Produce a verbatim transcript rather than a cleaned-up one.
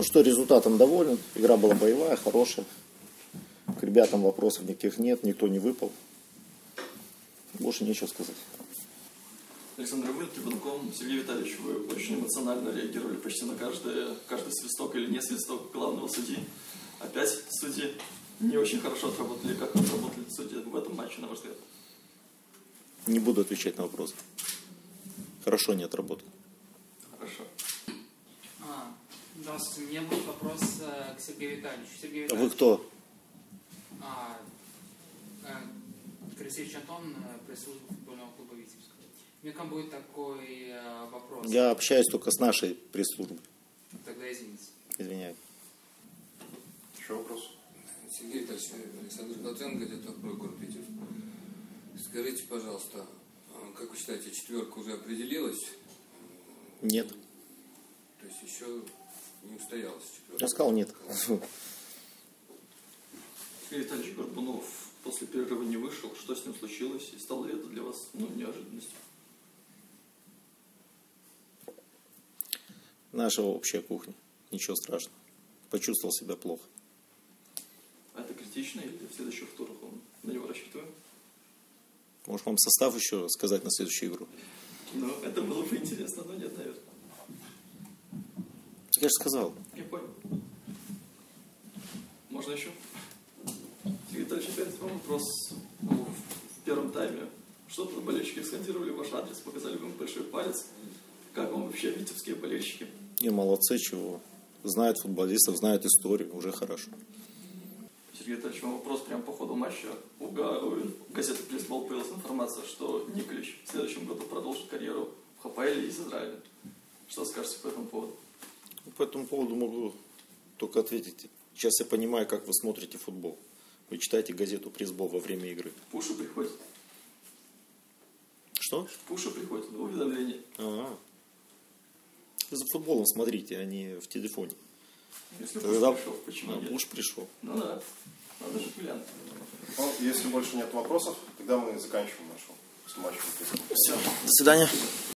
что, результатом доволен. Игра была боевая, хорошая. К ребятам вопросов никаких нет, никто не выпал. Больше нечего сказать. Александр, вы трибунком, Сергей Витальевич, вы очень эмоционально реагировали почти на каждый, каждый свисток или не свисток главного судьи. Опять судьи не очень хорошо отработали. Как отработали судьи в этом матче, на ваш взгляд? Не буду отвечать на вопрос. Хорошо не отработал. Хорошо. А, здравствуйте, у меня будет вопрос э, к Сергею Витальевичу. Сергей А Витальевич, вы кто? А, э, Красильевич Антон, э, пресс-служба футбольного клуба Витебска. У меня к вам будет такой э, вопрос. Я общаюсь только с нашей пресс-службой. Тогда извините. Извиняюсь. Еще вопрос? Сергей Витальевич, Александр Колченко, газета «Про город Питер». Скажите, пожалуйста, как вы считаете, четверка уже определилась? Нет. То есть еще не устоялась четверка? Я сказал нет. Сергей Витальевич Горбунов после перерыва не вышел. Что с ним случилось? И стало ли это для вас ну, неожиданностью? Наша общая кухня. Ничего страшного. Почувствовал себя плохо. А это критично или в следующих турах он на него рассчитываем? Может, вам состав еще сказать на следующую игру? Ну, это было бы интересно, но нет, наверное. Я же сказал. Я понял. Можно еще? Сергей Витальевич, опять вам вопрос. Ну, в первом тайме что-то болельщики скандировали ваш адрес, показали вам большой палец. Как вам вообще витебские болельщики? И молодцы, чего. Знают футболистов, знают историю, уже хорошо. Сергей Витальевич, вам вопрос прямо по ходу матча. У, га... у газеты «Плейсбол» появилась информация, что Николич в следующем году продолжит карьеру в ХПЛ из Израиля. Что скажете по этому поводу? По этому поводу могу только ответить. Сейчас я понимаю, как вы смотрите футбол. Вы читаете газету «Плейсбол» во время игры. Пуши приходят. Что? Пуши приходят, уведомления. А-а. Вы за футболом смотрите, а не в телефоне. Если Пуш Тогда... пришел, почему а, нет? Пуш пришел. Ну да, надо же глянуть. Ну, если больше нет вопросов, тогда мы заканчиваем нашу с матчем. Все, до свидания.